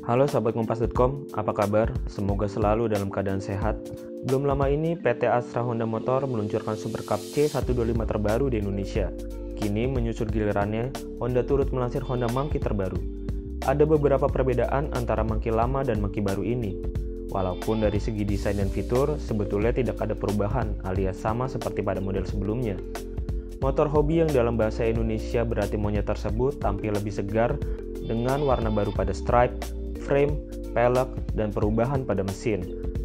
Halo sahabat kompas.com, apa kabar? Semoga selalu dalam keadaan sehat. Belum lama ini PT Astra Honda Motor meluncurkan Super Cup C125 terbaru di Indonesia. Kini menyusul gilirannya, Honda turut melansir Honda Monkey terbaru. Ada beberapa perbedaan antara Monkey lama dan Monkey baru ini. Walaupun dari segi desain dan fitur, sebetulnya tidak ada perubahan alias sama seperti pada model sebelumnya. Motor hobi yang dalam bahasa Indonesia berarti monyet tersebut tampil lebih segar dengan warna baru pada stripe, frame, pelek, dan perubahan pada mesin.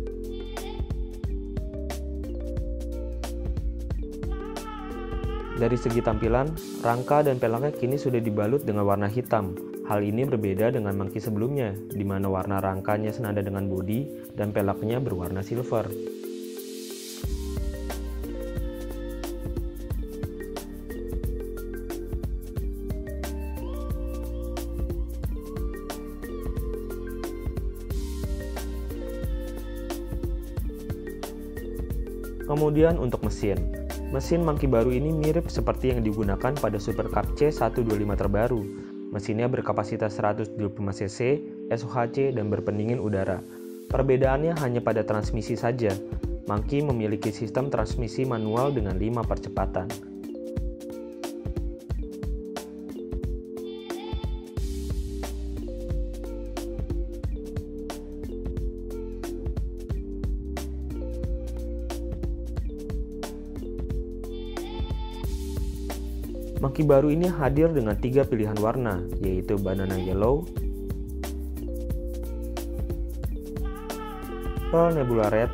Dari segi tampilan, rangka dan peleknya kini sudah dibalut dengan warna hitam. Hal ini berbeda dengan Monkey sebelumnya, di mana warna rangkanya senada dengan bodi dan peleknya berwarna silver. Kemudian untuk mesin Monkey baru ini mirip seperti yang digunakan pada Super Cup C125 terbaru. Mesinnya berkapasitas 125 cc, SOHC, dan berpendingin udara. Perbedaannya hanya pada transmisi saja. Monkey memiliki sistem transmisi manual dengan 5 percepatan. Monkey baru ini hadir dengan 3 pilihan warna, yaitu Banana Yellow, Pearl Nebula Red,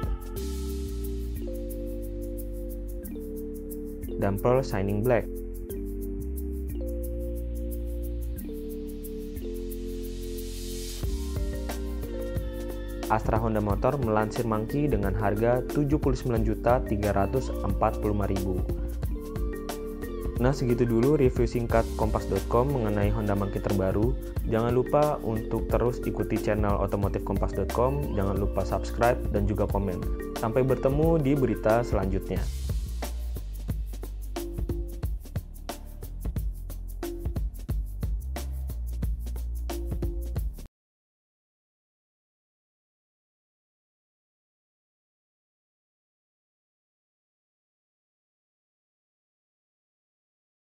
dan Pearl Shining Black. Astra Honda Motor melansir Monkey dengan harga Rp79.345.000. Nah, segitu dulu review singkat kompas.com mengenai Honda Monkey terbaru. Jangan lupa untuk terus ikuti channel otomotif kompas.com, jangan lupa subscribe dan juga komen. Sampai bertemu di berita selanjutnya.